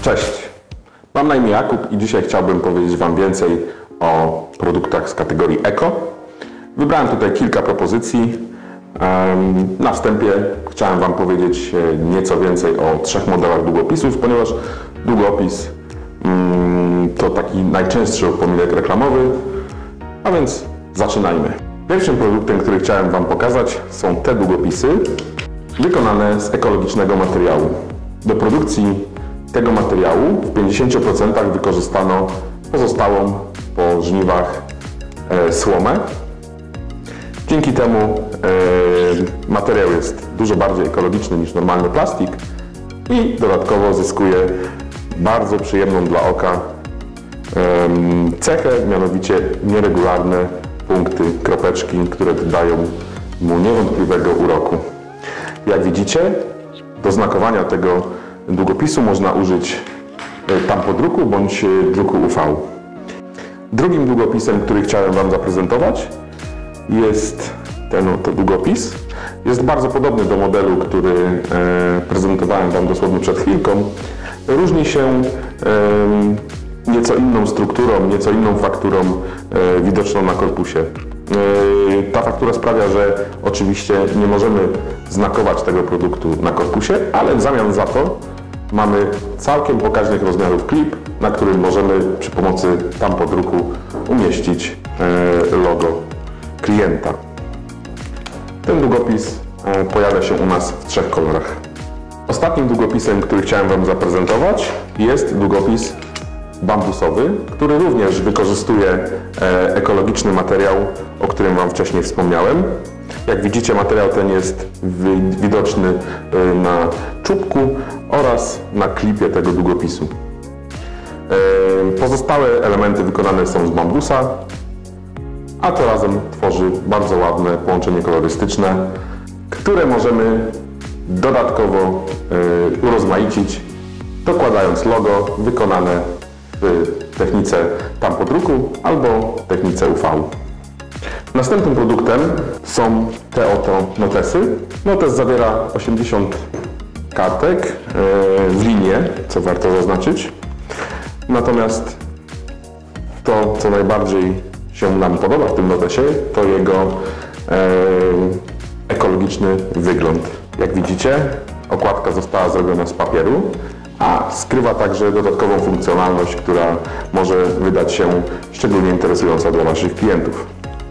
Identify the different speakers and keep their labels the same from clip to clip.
Speaker 1: Cześć, mam na imię Jakub i dzisiaj chciałbym powiedzieć Wam więcej o produktach z kategorii Eko. Wybrałem tutaj kilka propozycji. Na wstępie chciałem Wam powiedzieć nieco więcej o 3 modelach długopisów, ponieważ długopis to taki najczęstszy upominek reklamowy, a więc zaczynajmy. Pierwszym produktem, który chciałem Wam pokazać, są te długopisy wykonane z ekologicznego materiału. Do produkcji tego materiału w 50% wykorzystano pozostałą po żniwach słomę. Dzięki temu materiał jest dużo bardziej ekologiczny niż normalny plastik i dodatkowo zyskuje bardzo przyjemną dla oka cechę, mianowicie nieregularne punkty, kropeczki, które dodają mu niewątpliwego uroku. Jak widzicie, do znakowania tego długopisu można użyć tampodruku bądź druku UV. Drugim długopisem, który chciałem Wam zaprezentować, jest ten oto długopis. Jest bardzo podobny do modelu, który prezentowałem Wam dosłownie przed chwilką. Różni się nieco inną strukturą, nieco inną fakturą widoczną na korpusie. Ta faktura sprawia, że oczywiście nie możemy znakować tego produktu na korpusie, ale w zamian za to mamy całkiem pokaźnych rozmiarów klip, na którym możemy przy pomocy tampodruku umieścić logo klienta. Ten długopis pojawia się u nas w 3 kolorach. Ostatnim długopisem, który chciałem Wam zaprezentować, jest długopis bambusowy, który również wykorzystuje ekologiczny materiał, o którym Wam wcześniej wspomniałem. Jak widzicie, materiał ten jest widoczny na czubku oraz na klipie tego długopisu. Pozostałe elementy wykonane są z bambusa, a to razem tworzy bardzo ładne połączenie kolorystyczne, które możemy dodatkowo urozmaicić, dokładając logo wykonane w technice tampodruku albo technice UV. Następnym produktem są te oto notesy. Notes zawiera 80 kartek w linie, co warto zaznaczyć. Natomiast to, co najbardziej się nam podoba w tym notesie, to jego ekologiczny wygląd. Jak widzicie, okładka została zrobiona z papieru, a skrywa także dodatkową funkcjonalność, która może wydać się szczególnie interesująca dla Waszych klientów.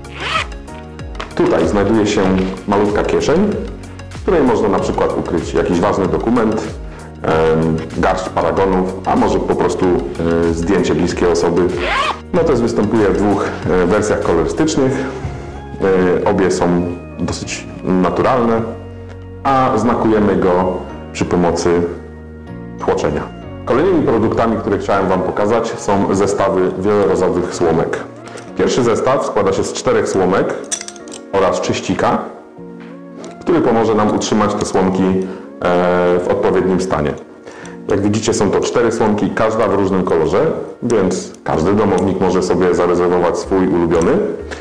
Speaker 1: Tutaj znajduje się malutka kieszeń, w której można na przykład ukryć jakiś ważny dokument, garść paragonów, a może po prostu zdjęcie bliskiej osoby. Notes występuje w 2 wersjach kolorystycznych. Obie są dosyć naturalne, a znakujemy go przy pomocy tłoczenia. Kolejnymi produktami, które chciałem Wam pokazać, są zestawy wielorazowych słomek. Pierwszy zestaw składa się z 4 słomek oraz czyścika, który pomoże nam utrzymać te słomki w odpowiednim stanie. Jak widzicie, są to 4 słomki, każda w różnym kolorze, więc każdy domownik może sobie zarezerwować swój ulubiony.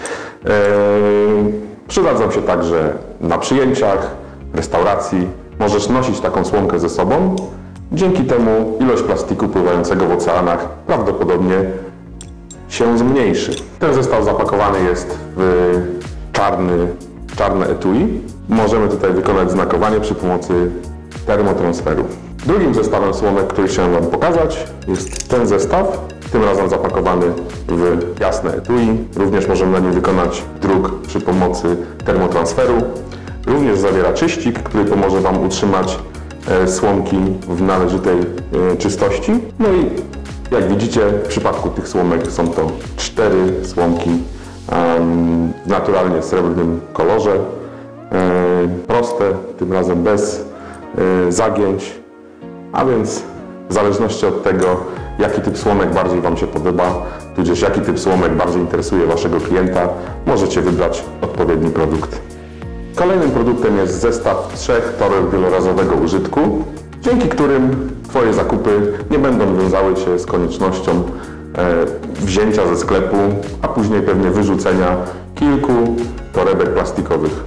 Speaker 1: Przydadzą się także na przyjęciach, w restauracji. Możesz nosić taką słomkę ze sobą. Dzięki temu ilość plastiku pływającego w oceanach prawdopodobnie się zmniejszy. Ten zestaw zapakowany jest w czarne etui. Możemy tutaj wykonać znakowanie przy pomocy termotransferu. Drugim zestawem słomek, który chciałem Wam pokazać, jest ten zestaw, tym razem zapakowany w jasne etui. Również możemy na nim wykonać druk przy pomocy termotransferu. Również zawiera czyścik, który pomoże Wam utrzymać słomki w należytej czystości. No i jak widzicie, w przypadku tych słomek są to 4 słomki w naturalnie srebrnym kolorze. Proste, tym razem bez zagięć, a więc w zależności od tego, jaki typ słomek bardziej Wam się podoba, tudzież jaki typ słomek bardziej interesuje Waszego klienta, możecie wybrać odpowiedni produkt. Kolejnym produktem jest zestaw 3 toreb wielorazowego użytku, dzięki którym Twoje zakupy nie będą wiązały się z koniecznością wzięcia ze sklepu, a później pewnie wyrzucenia kilku torebek plastikowych.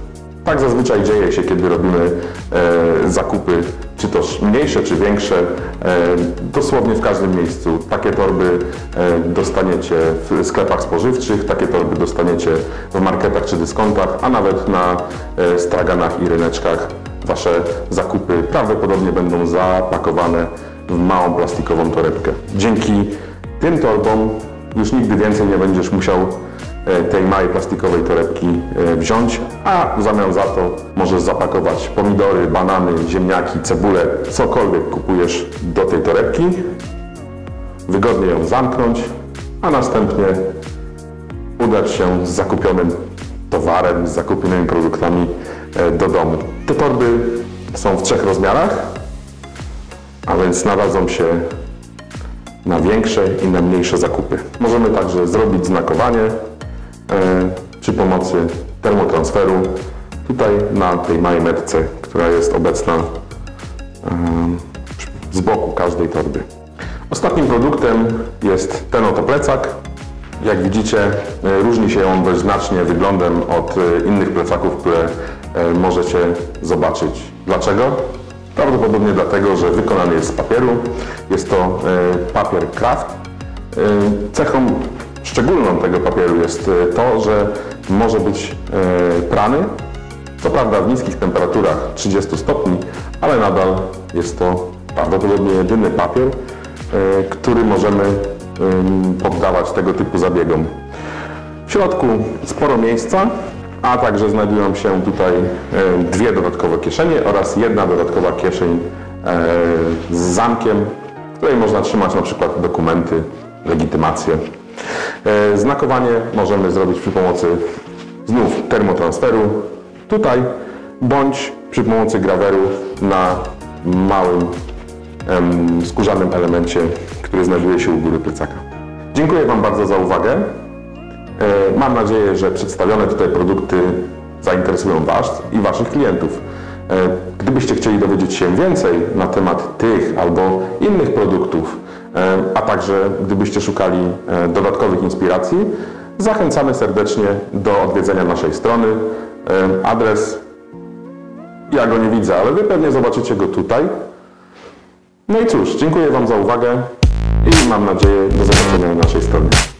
Speaker 1: Tak zazwyczaj dzieje się, kiedy robimy zakupy, czy to mniejsze, czy większe, dosłownie w każdym miejscu. Takie torby dostaniecie w sklepach spożywczych, takie torby dostaniecie w marketach czy dyskontach, a nawet na straganach i ryneczkach. Wasze zakupy prawdopodobnie będą zapakowane w małą plastikową torebkę. Dzięki tym torbom już nigdy więcej nie będziesz musiał tej małej plastikowej torebki wziąć, a w zamian za to możesz zapakować pomidory, banany, ziemniaki, cebulę, cokolwiek kupujesz do tej torebki, wygodnie ją zamknąć, a następnie udać się z zakupionym towarem, z zakupionymi produktami do domu. Te torby są w 3 rozmiarach, a więc nadadzą się na większe i na mniejsze zakupy. Możemy także zrobić znakowanie przy pomocy termotransferu tutaj na tej małej metce, która jest obecna z boku każdej torby. Ostatnim produktem jest ten oto plecak. Jak widzicie, różni się on dość znacznie wyglądem od innych plecaków, które możecie zobaczyć. Dlaczego? Prawdopodobnie dlatego, że wykonany jest z papieru. Jest to papier Kraft. Cechą szczególną tego papieru jest to, że może być prany, co prawda w niskich temperaturach 30 stopni, ale nadal jest to prawdopodobnie jedyny papier, który możemy poddawać tego typu zabiegom. W środku sporo miejsca, a także znajdują się tutaj 2 dodatkowe kieszenie oraz 1 dodatkowa kieszeń z zamkiem, w której można trzymać na przykład dokumenty, legitymacje. Znakowanie możemy zrobić przy pomocy znów termotransferu tutaj, bądź przy pomocy graweru na małym skórzanym elemencie, który znajduje się u góry plecaka. Dziękuję Wam bardzo za uwagę. Mam nadzieję, że przedstawione tutaj produkty zainteresują Was i Waszych klientów. Gdybyście chcieli dowiedzieć się więcej na temat tych albo innych produktów, a także gdybyście szukali dodatkowych inspiracji, zachęcamy serdecznie do odwiedzenia naszej strony. Adres, ja go nie widzę, ale Wy pewnie zobaczycie go tutaj. No i cóż, dziękuję Wam za uwagę i mam nadzieję do zobaczenia na naszej stronie.